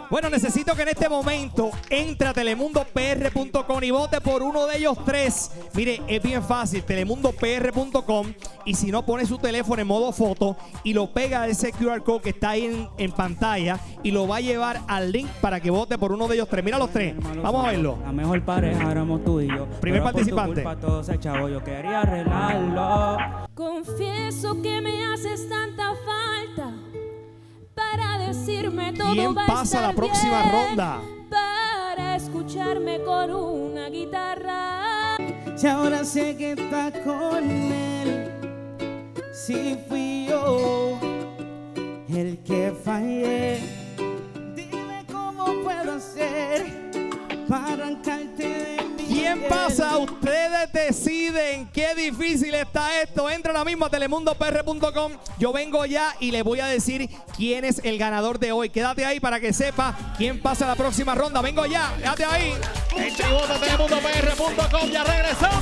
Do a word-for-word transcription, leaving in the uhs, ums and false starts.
Bueno, necesito que en este momento entre a telemundo p r punto com y vote por uno de ellos tres. Mire, es bien fácil, telemundo p r punto com, y si no, pone su teléfono en modo foto y lo pega a ese Q R code que está ahí en, en pantalla y lo va a llevar al link para que vote por uno de ellos tres. Mira los tres, vamos a verlo. La mejor pareja éramos tú y yo. Primer participante. Por tu culpa todo se echaba, yo quería arreglarlo. Confieso que me haces tanta falta para decirme todo. ¿Quién va a pasa estar la próxima bien, ronda? para escucharme con una guitarra. Si ahora sé que estás con él, si fui yo el que fallé, dime cómo puedo hacer para arrancarte de mí. ¿Quién pasa? Ustedes deciden. Qué difícil está esto. Entra ahora mismo a telemundo p r punto com. Yo vengo ya y les voy a decir quién es el ganador de hoy. Quédate ahí para que sepa quién pasa a la próxima ronda. Vengo ya. Quédate ahí. En tributo telemundo p r punto com. Ya regresamos.